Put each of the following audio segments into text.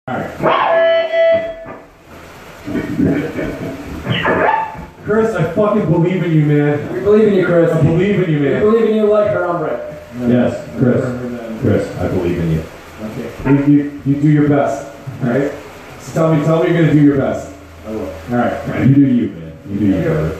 Chris, I fucking believe in you, man. We believe in you, Chris. I believe in you, man. We believe in you like her hombre. Yes, Chris, I believe in you. Okay. You do your best, alright? So tell me you're gonna do your best. I will. Alright, you do you, man. You do you, brother.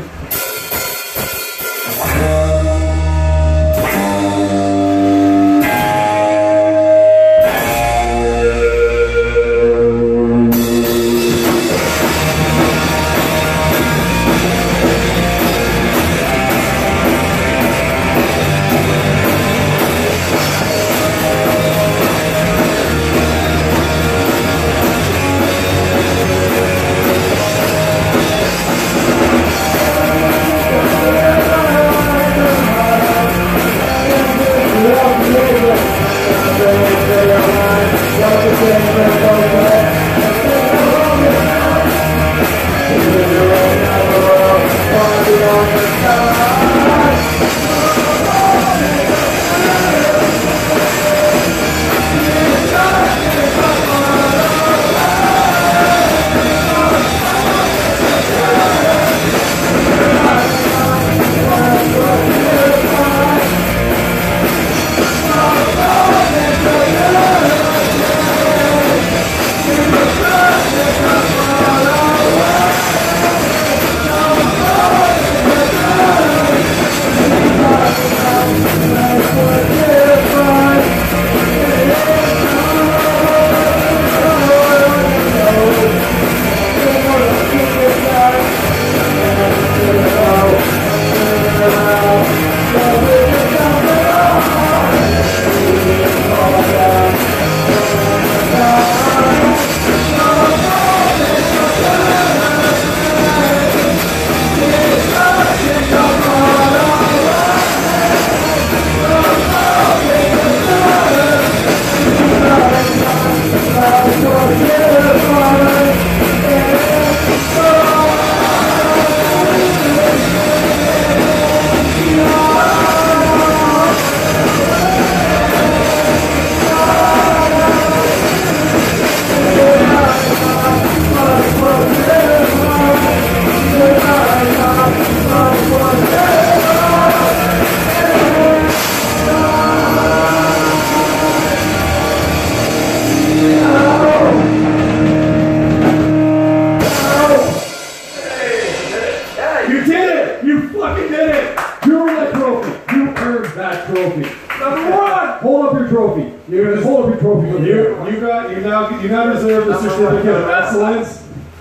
You now deserve the certificate of excellence.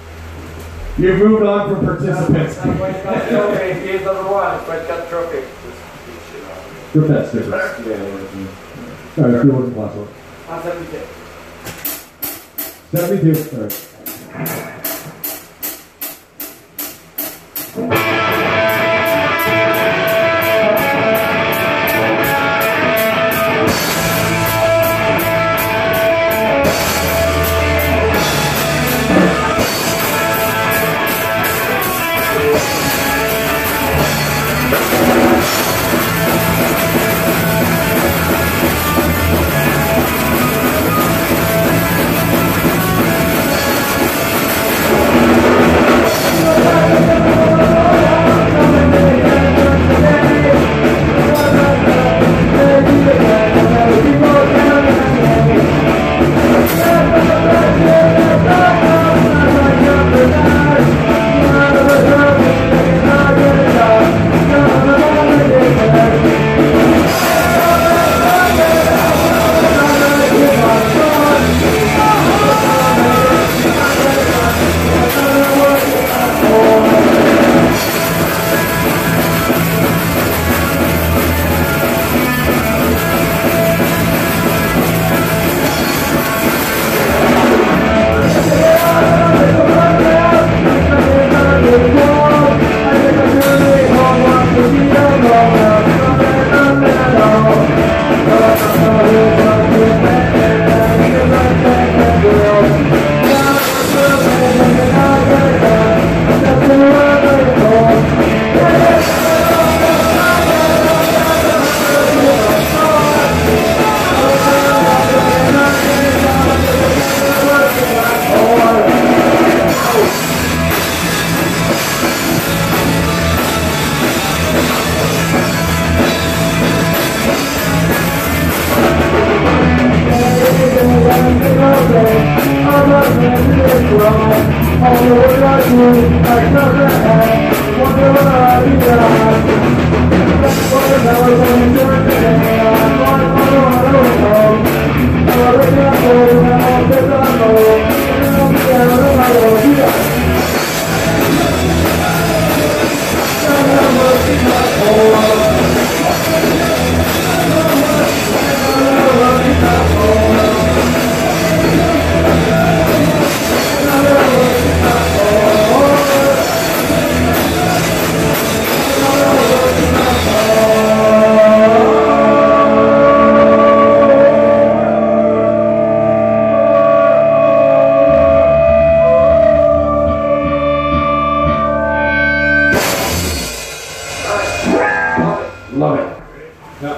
You've moved on from participants. He is number one. But got trophy. Rip that sticker. Alright, do one last one. 72. 72. Alright. Love it. Yeah.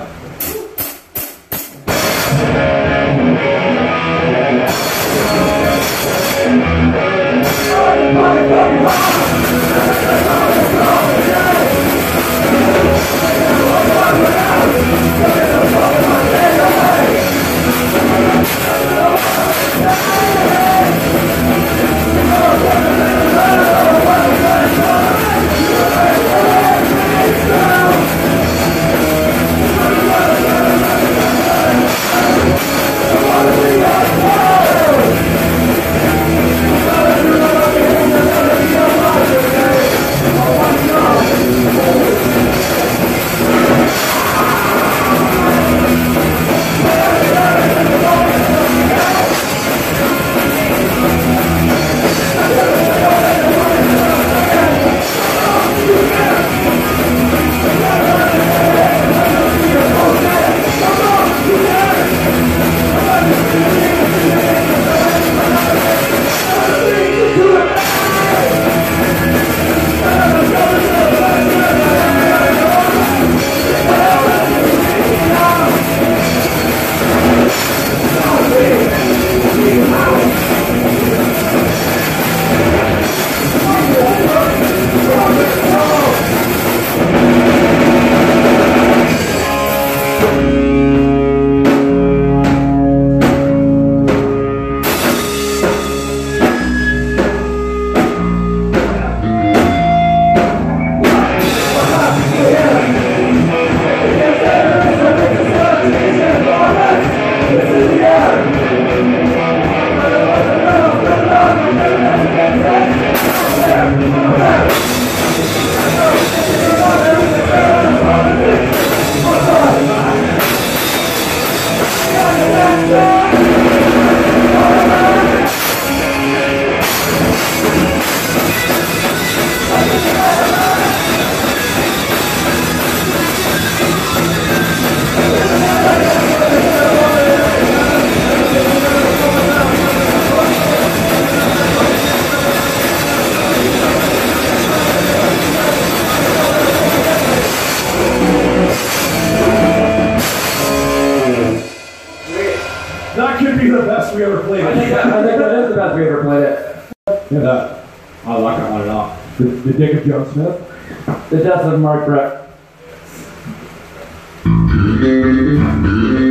That could be the best we ever played it. I think that is the best we ever played it. Yeah, that. I like that one a lot. The Dick of Joe Smith. The Death of Mark Brett.